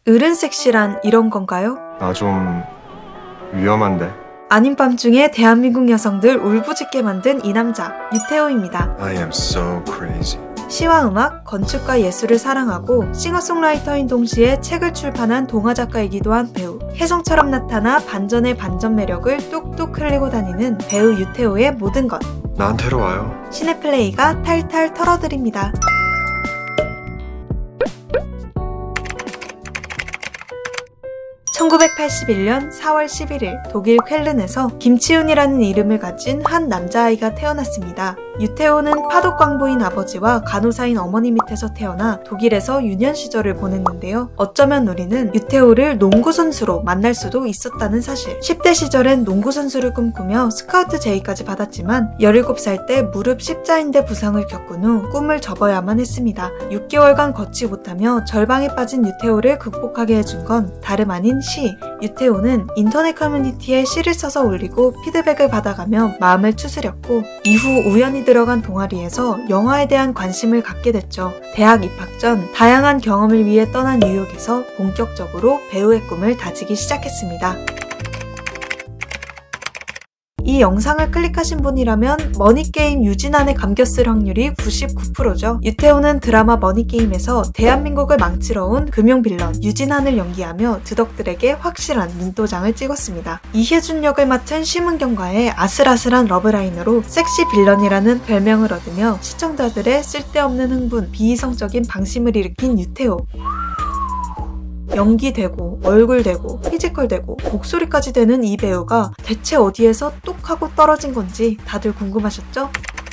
어른 섹시란 이런 건가요? 나 좀 위험한데. 아닌 밤중에 대한민국 여성들 울부짖게 만든 이 남자, 유태호입니다. I am so crazy. 시와 음악, 건축과 예술을 사랑하고 싱어송라이터인 동시에 책을 출판한 동화작가이기도 한 배우. 혜성처럼 나타나 반전의 반전 매력을 뚝뚝 흘리고 다니는 배우 유태호의 모든 것. 나한테로 와요. 시네플레이가 탈탈 털어드립니다. (1981년 4월 11일) 독일 쾰른에서 김치훈이라는 이름을 가진 한 남자아이가 태어났습니다. 유태호는 파독광부인 아버지와 간호사인 어머니 밑에서 태어나 독일에서 유년 시절을 보냈는데요. 어쩌면 우리는 유태호를 농구선수로 만날 수도 있었다는 사실. 10대 시절엔 농구선수를 꿈꾸며 스카우트 제의까지 받았지만 17살 때 무릎 십자인대 부상을 겪은 후 꿈을 접어야만 했습니다. 6개월간 걷지 못하며 절방에 빠진 유태호를 극복하게 해준 건 다름 아닌 시. 유태호는 인터넷 커뮤니티에 시를 써서 올리고 피드백을 받아가며 마음을 추스렸고 이후 우연히 들어간 동아리에서 영화에 대한 관심을 갖게 됐죠. 대학 입학 전 다양한 경험을 위해 떠난 뉴욕에서 본격적으로 배우의 꿈을 다지기 시작했습니다. 이 영상을 클릭하신 분이라면 머니게임 유진안에 감겼을 확률이 99%죠. 유태호는 드라마 머니게임에서 대한민국을 망치러 온 금융빌런 유진안을 연기하며 드덕들에게 확실한 눈도장을 찍었습니다. 이혜준 역을 맡은 심은경과의 아슬아슬한 러브라인으로 섹시 빌런이라는 별명을 얻으며 시청자들의 쓸데없는 흥분, 비이성적인 방심을 일으킨 유태호. 연기 되고 얼굴 되고 피지컬 되고 목소리까지 되는 이 배우가 대체 어디에서 뚝 하고 떨어진 건지 다들 궁금하셨죠?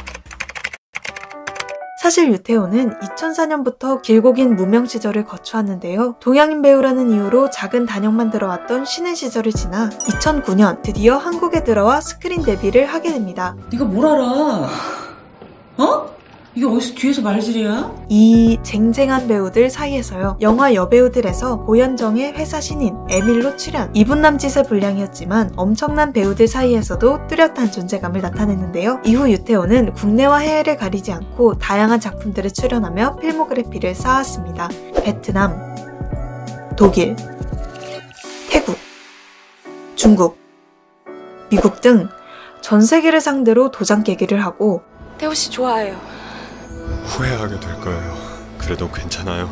사실 유태호는 2004년부터 길고 긴 무명 시절을 거쳐왔는데요. 동양인 배우라는 이유로 작은 단역만 들어왔던 쉬는 시절을 지나 2009년 드디어 한국에 들어와 스크린 데뷔를 하게 됩니다. 네가 뭘 알아? 어? 이게 어디서 뒤에서 말질이야? 이 쟁쟁한 배우들 사이에서요. 영화 여배우들에서 고현정의 회사 신인 에밀로 출연. 이분남짓의 분량이었지만 엄청난 배우들 사이에서도 뚜렷한 존재감을 나타냈는데요. 이후 유태호는 국내와 해외를 가리지 않고 다양한 작품들에 출연하며 필모그래피를 쌓았습니다. 베트남, 독일, 태국, 중국, 미국 등 전 세계를 상대로 도장 깨기를 하고 태호씨 좋아해요. 후회하게 될 거예요. 그래도 괜찮아요.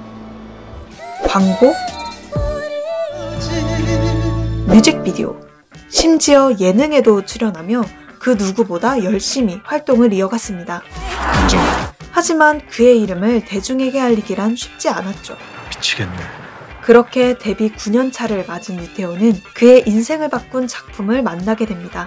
광고, 뮤직비디오, 심지어 예능에도 출연하며 그 누구보다 열심히 활동을 이어갔습니다. 하지만 그의 이름을 대중에게 알리기란 쉽지 않았죠. 미치겠네. 그렇게 데뷔 9년 차를 맞은 유태호는 그의 인생을 바꾼 작품을 만나게 됩니다.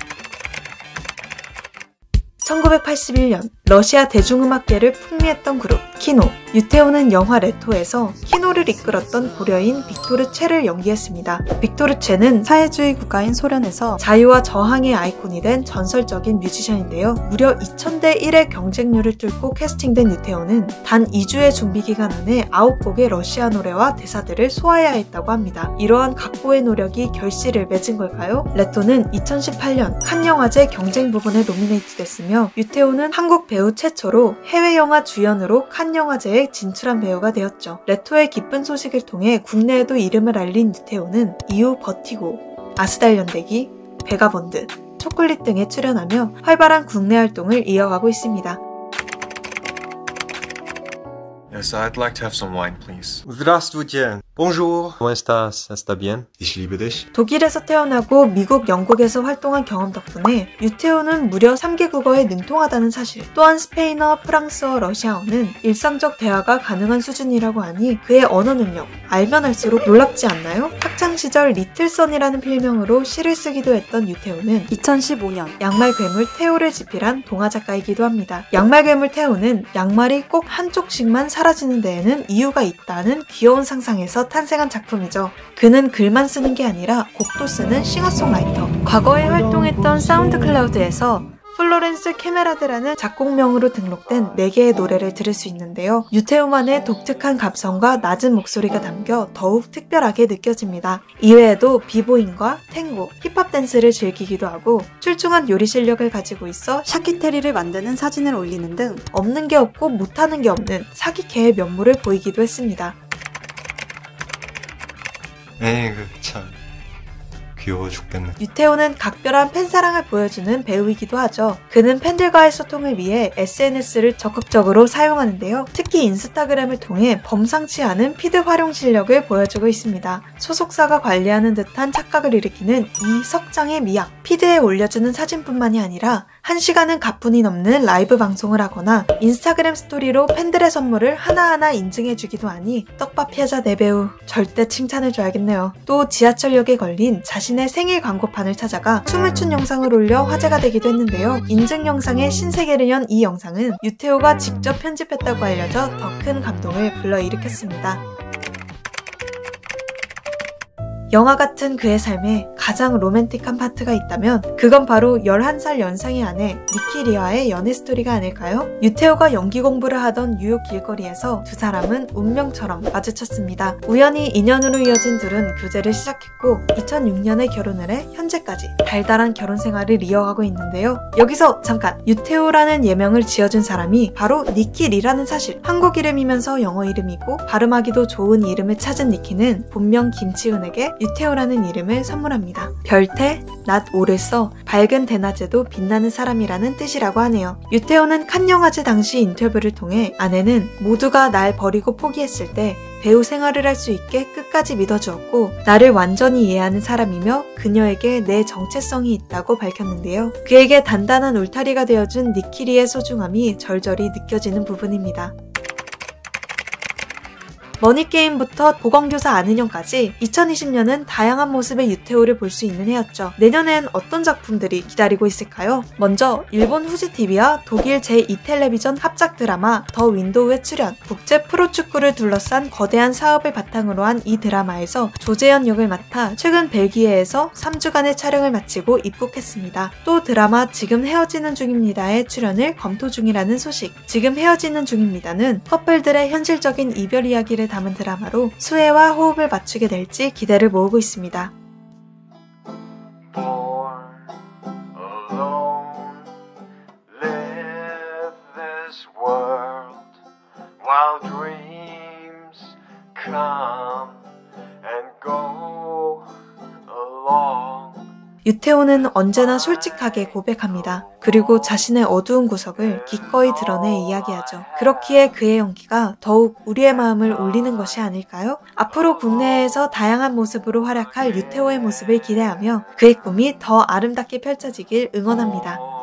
1981년 러시아 대중음악계를 풍미했던 그룹 키노. 유태호는 영화 레토에서 키노를 이끌었던 고려인 빅토르 최를 연기했습니다. 빅토르 최는 사회주의 국가인 소련에서 자유와 저항의 아이콘이 된 전설적인 뮤지션인데요. 무려 2000대 1의 경쟁률을 뚫고 캐스팅된 유태호는 단 2주의 준비 기간 안에 9곡의 러시아 노래와 대사들을 소화해야 했다고 합니다. 이러한 각고의 노력이 결실을 맺은 걸까요? 레토는 2018년 칸 영화제 경쟁 부분에 노미네이트 됐으며 유태호는 한국 배우 최초로 해외 영화 주연으로 칸 영화제에 진출한 배우가 되었죠. 레토의 기쁜 소식을 통해 국내에도 이름을 알린 유태호는 이후 버티고, 아스달연대기, 베가본드, 초콜릿 등에 출연하며 활발한 국내 활동을 이어가고 있습니다. Yes, I'd like to have some wine, please. Здравствуйте. Bonjour. ¿Cómo estás? ¿Está bien? Ich liebe dich. 독일에서 태어나고 미국, 영국에서 활동한 경험 덕분에 유태호는 무려 3개 국어에 능통하다는 사실, 또한 스페인어, 프랑스어, 러시아어는 일상적 대화가 가능한 수준이라고 하니 그의 언어 능력, 알면 할수록 놀랍지 않나요? 학창시절 리틀선이라는 필명으로 시를 쓰기도 했던 유태호는 2015년 양말 괴물 테오를 집필한 동화작가이기도 합니다. 양말 괴물 테오는 양말이 꼭 한쪽씩만 사라지는 데에는 이유가 있다는 귀여운 상상에서 탄생한 작품이죠. 그는 글만 쓰는 게 아니라 곡도 쓰는 싱어송라이터. 과거에 활동했던 사운드클라우드에서 플로렌스 캐메라드라는 작곡명으로 등록된 4개의 노래를 들을 수 있는데요. 유태호만의 독특한 감성과 낮은 목소리가 담겨 더욱 특별하게 느껴집니다. 이외에도 비보잉과 탱고, 힙합 댄스를 즐기기도 하고 출중한 요리 실력을 가지고 있어 샤키테리를 만드는 사진을 올리는 등 없는 게 없고 못하는 게 없는 사기캐의 면모를 보이기도 했습니다. 에이, 참. 귀여워 죽겠네. 유태호는 각별한 팬사랑을 보여주는 배우이기도 하죠. 그는 팬들과의 소통을 위해 SNS를 적극적으로 사용하는데요. 특히 인스타그램을 통해 범상치 않은 피드 활용 실력을 보여주고 있습니다. 소속사가 관리하는 듯한 착각을 일으키는 이 석장의 미학. 피드에 올려주는 사진뿐만이 아니라 1시간은 가뿐히 넘는 라이브 방송을 하거나 인스타그램 스토리로 팬들의 선물을 하나하나 인증해주기도 하니 떡밥 피해자 내배우 절대 칭찬해줘야겠네요. 또 지하철역에 걸린 자신의 생일 광고판을 찾아가 춤을 춘 영상을 올려 화제가 되기도 했는데요. 인증 영상에 신세계를 연 이 영상은 유태호가 직접 편집했다고 알려져 더 큰 감동을 불러일으켰습니다. 영화 같은 그의 삶에 가장 로맨틱한 파트가 있다면 그건 바로 11살 연상의 아내 니키 리와의 연애 스토리가 아닐까요? 유태호가 연기 공부를 하던 뉴욕 길거리에서 두 사람은 운명처럼 마주쳤습니다. 우연히 인연으로 이어진 둘은 교제를 시작했고 2006년에 결혼을 해 현재까지 달달한 결혼 생활을 이어가고 있는데요. 여기서 잠깐! 유태호라는 예명을 지어준 사람이 바로 니키 리라는 사실. 한국 이름이면서 영어 이름이고 발음하기도 좋은 이름을 찾은 니키는 본명 김치훈에게 유태호라는 이름을 선물합니다. 별태, 낮, 오를 써 밝은 대낮에도 빛나는 사람이라는 뜻이라고 하네요. 유태호는 칸 영화제 당시 인터뷰를 통해 아내는 모두가 날 버리고 포기했을 때 배우 생활을 할 수 있게 끝까지 믿어주었고 나를 완전히 이해하는 사람이며 그녀에게 내 정체성이 있다고 밝혔는데요. 그에게 단단한 울타리가 되어준 니키리의 소중함이 절절히 느껴지는 부분입니다. 머니게임부터 보건교사 안은영까지 2020년은 다양한 모습의 유태호를 볼 수 있는 해였죠. 내년엔 어떤 작품들이 기다리고 있을까요? 먼저 일본 후지TV와 독일 제2텔레비전 합작 드라마 더 윈도우에 출연. 국제 프로축구를 둘러싼 거대한 사업을 바탕으로 한 이 드라마에서 조재현 역을 맡아 최근 벨기에에서 3주간의 촬영을 마치고 입국했습니다. 또 드라마 지금 헤어지는 중입니다에 출연을 검토 중이라는 소식. 지금 헤어지는 중입니다는 커플들의 현실적인 이별 이야기를 담은 드라마로 수혜와 호흡을 맞추게 될지 기대를 모으고 있습니다. 유태호는 언제나 솔직하게 고백합니다. 그리고 자신의 어두운 구석을 기꺼이 드러내 이야기하죠. 그렇기에 그의 연기가 더욱 우리의 마음을 울리는 것이 아닐까요? 앞으로 국내에서 다양한 모습으로 활약할 유태호의 모습을 기대하며 그의 꿈이 더 아름답게 펼쳐지길 응원합니다.